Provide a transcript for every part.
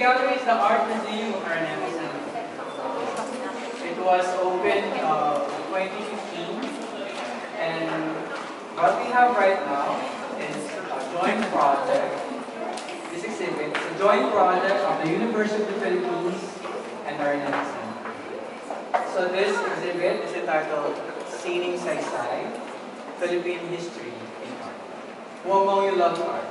gallery is the Art Museum of RNMSM. It was opened 2015, and what we have right now is a joint project. This exhibit is a joint project of the University of the Philippines and RNMSM. So this exhibit is entitled Sining Saysay, Philippine History in Art. Who among you loves art?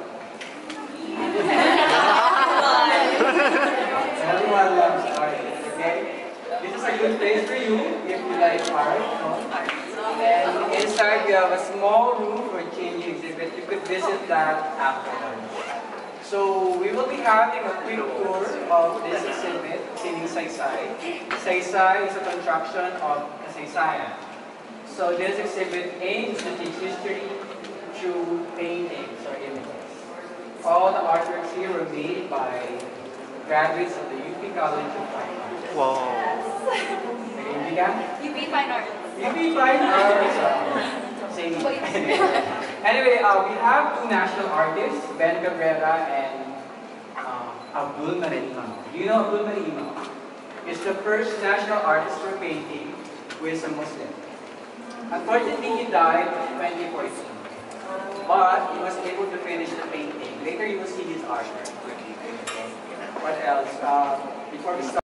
Everyone loves art, okay? This is a good place for you if you like art. No? And inside we have a small room for changing exhibit. You could visit that afterwards. So we will be having a quick tour of this exhibit, Sining Saysay. Saysay is a contraction of kasaysayan. So this exhibit aims to teach history through paintings or images. All the artworks here were made by graduates of the UP College of Fine Arts. Wow. UP Fine Arts. UP Fine Arts. Same. Anyway, we have two national artists, Ben Cabrera and Abdul Marima. Do you know Abdul Marima? He's the first national artist for painting who is a Muslim. Unfortunately, he died in 2014. But he was able to finish the painting. Later, you will see his artwork. What else? Before we start.